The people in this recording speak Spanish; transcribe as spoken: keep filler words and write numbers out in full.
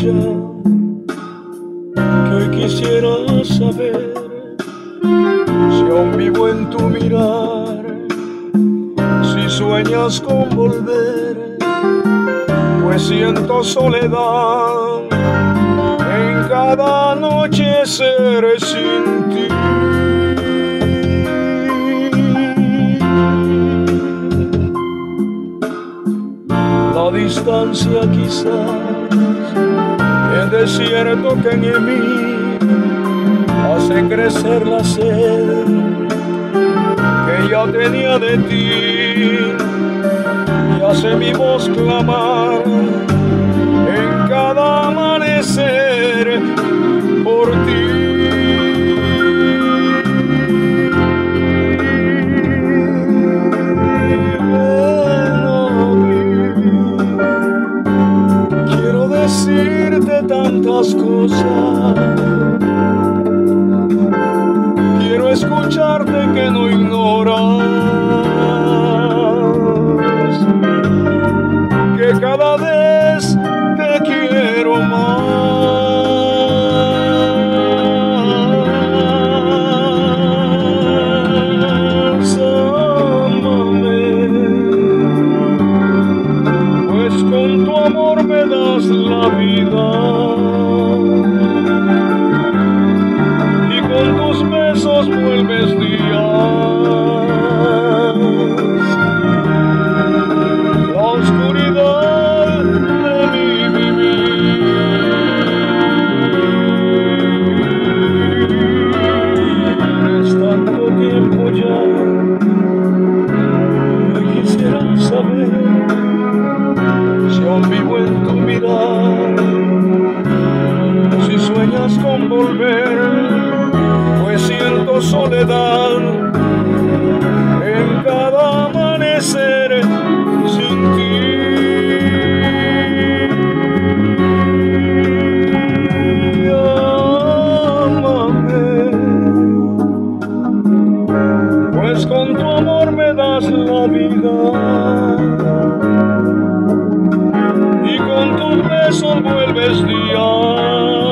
ya que hoy quisiera saber si aún vivo en tu mirar, si sueñas con volver, pues siento soledad en cada anochecer sin ti. La distancia quizás, el desierto que en mí hace crecer la sed que ya tenía de ti, y hace mi voz clamar en cada amanecer por ti. Quiero decirte tantas cosas, quiero escucharte que no ignoras, que cada vez te quiero más. Ámame, pues con tu amor me das la vida, y con tus besos vuelves días la oscuridad de mi vivir. Es tanto tiempo ya que quisiera saber si aún vivo en tu mirar, si sueñas con volver, pues siento soledad en cada amanecer sin ti. Ámame, pues con tu amor me das la vida, y con tus besos vuelves días